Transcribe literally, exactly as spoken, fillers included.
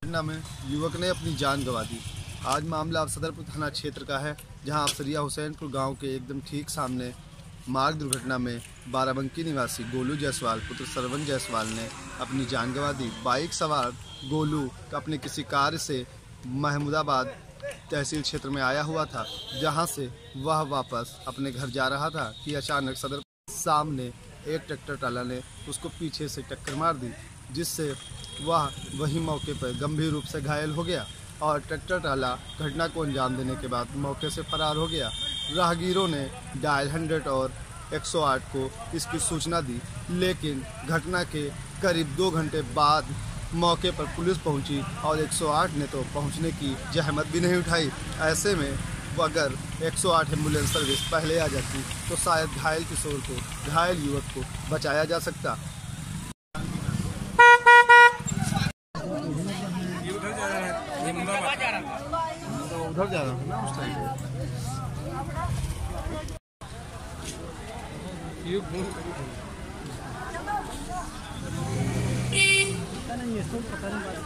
घटना में युवक ने अपनी जान गंवा दी। आज मामला सदरपुर थाना क्षेत्र का है, जहां अफसरिया हुसैनपुर गांव के एकदम ठीक सामने मार्ग दुर्घटना में बाराबंकी निवासी गोलू जायसवाल पुत्र सरवन जायसवाल ने अपनी जान गंवा दी। बाइक सवार गोलू अपने किसी कार्य से महमूदाबाद तहसील क्षेत्र में आया हुआ था, जहां से वह वापस अपने घर जा रहा था कि अचानक सदर सामने एक ट्रैक्टर ट्राला ने उसको पीछे से टक्कर मार दी, जिससे वह वही मौके पर गंभीर रूप से घायल हो गया और ट्रैक्टर ट्राला घटना को अंजाम देने के बाद मौके से फरार हो गया। राहगीरों ने डायल हंड्रेड और एक सौ आठ को इसकी सूचना दी, लेकिन घटना के करीब दो घंटे बाद मौके पर पुलिस पहुंची और एक सौ आठ ने तो पहुंचने की जहमत भी नहीं उठाई। ऐसे में अगर एक सौ आठ एम्बुलेंस सर्विस पहले आ जाती तो शायद घायल किशोर को, घायल युवक को बचाया जा सकता। उधर जा रहा है ना उस टाइम ये